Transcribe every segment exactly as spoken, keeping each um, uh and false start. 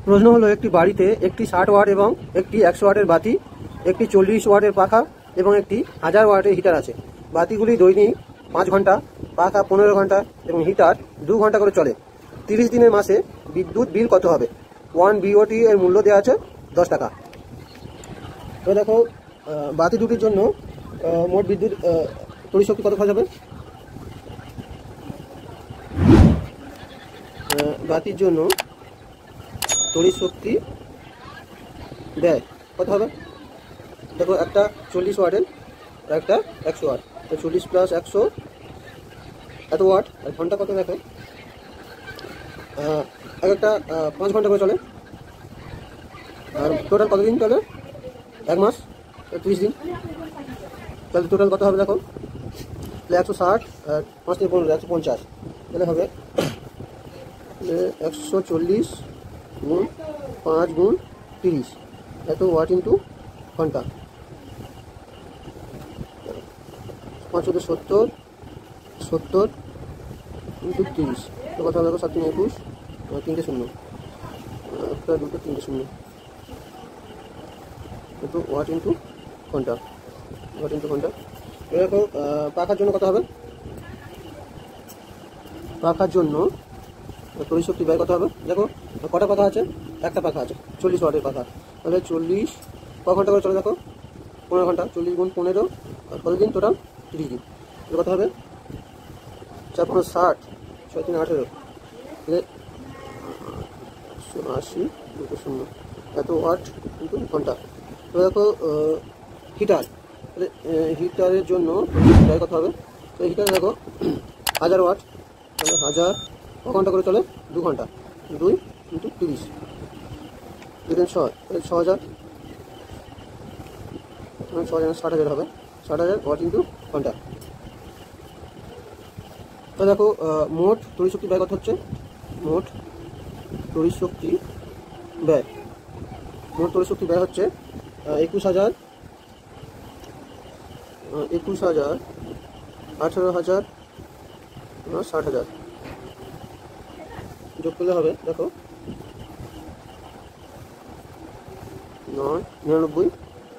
প্রশ্ন হলো, একটি বাড়িতে একটি ষাট ওয়াট এবং একটি একশো ওয়াটের বাতি, একটি চল্লিশ ওয়াটের পাখা এবং একটি হাজার ওয়াটের হিটার আছে। বাতিগুলি দৈনিক পাঁচ ঘন্টা, পাখা পনেরো ঘন্টা এবং হিটার দু ঘন্টা করে চলে। তিরিশ দিনের মাসে বিদ্যুৎ বিল কত হবে? ওয়ান বিওটি এর মূল্য দেওয়া আছে দশ টাকা। তো দেখো, বাতি দুটির জন্য মোট বিদ্যুৎ তড়িৎ শক্তি কত খরচ হবে? বাতির জন্য তড়িৎ শক্তি ব্যয় কত হবে? দেখো, একটা চল্লিশ ওয়াটের একটা একশো ওয়াট, তো চল্লিশ প্লাস একশো এত ওয়াট, আর ঘন্টা কত দেখো, এক একটা পাঁচ ঘন্টা করে চলে। আর টোটাল কতদিন চলে? এক মাস, ত্রিশ দিন। তাহলে টোটাল কত হবে দেখো, তাহলে একশো ষাট আর পাঁচ থেকে পনেরো একশো পঞ্চাশ, তাহলে হবে একশো চল্লিশ গুণ পাঁচ গুণ তিরিশ, এত ওয়াট ইন্টু ঘন্টা। পাঁচ চোদ্দো সত্তর, সত্তর ইন্টু তিরিশ, তো কথা দেখো সাত তিন একুশ, তিনটে শূন্য, একটা দুটো তিনটে শূন্য, কিন্তু ওয়াট ইন্টু ঘন্টা, ওয়াট ইন্টু ঘন্টা। এরকম পাখার জন্য কত হবে? পাখার জন্য তড়িৎ শক্তি ব্যয় কত হবে? দেখো, কটা পাখা আছে? একটা পাখা আছে, চল্লিশ ওয়াটের পাখা, তাহলে চল্লিশ ক ঘন্টা করে চলে দেখো, পনেরো ঘন্টা, চল্লিশ গুণ পনেরো, কতদিন? টোটাল তিরিশ দিন। তাহলে কত হবে? চার পনেরো ষাট, ছয় তিন আঠেরো, তাহলে আশি দুটো শূন্য, এত ওয়াট কিন্তু ঘন্টা। তো দেখো, হিটার, তাহলে হিটারের জন্য ব্যয় কত হবে? তো হিটার দেখো হাজার ওয়াট, তাহলে হাজার ক ঘন্টা করে চলে? দু ঘন্টা, দুই কিন্তু তিরিশ, দুদিন ছয়, ছ হাজার, ছ হাজার ষাট হাজার হবে, ষাট হাজার ওয়াট ইন্টু ঘন্টা। তো দেখো, মোট তড়িৎ শক্তি ব্যয় কত হচ্ছে? মোট তড়িৎ শক্তি ব্যয় মোট তড়িৎ শক্তি ব্যয় হচ্ছে একুশ হাজার একুশ হাজার আঠেরো হাজার ষাট হাজার, যোগ করলে হবে দেখো নয় নিরানব্বই,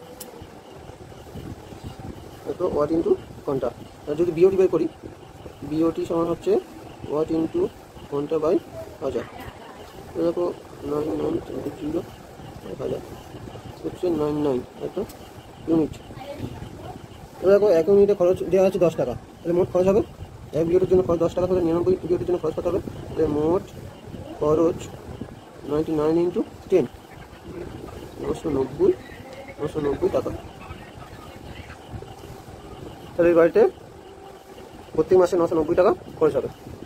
দেখো ওয়াট ইন্টু ঘন্টা। যদি বিওটি বের করি, বিওটি সমান হচ্ছে ওয়াট ইন্টু ঘন্টা বাই হাজার, দেখো নাইন নাইন জিরো হাজার হচ্ছে নাইন নাইন একটা ইউনিট। এবার দেখো, এক ইউনিটে খরচ দেওয়া আছে দশ টাকা, তাহলে মোট খরচ হবে এক বিওটির জন্য খরচ দশ টাকা, তাহলে নিরানব্বই বিওটির জন্য খরচ কত হবে? তাহলে মোট খরচ নাইনটি নাইন ইন্টু টেন, নশো নব্বই নশো নব্বই টাকা। তাহলে এই বাড়িতে প্রত্যেক মাসে নশো নব্বই টাকা খরচ হবে।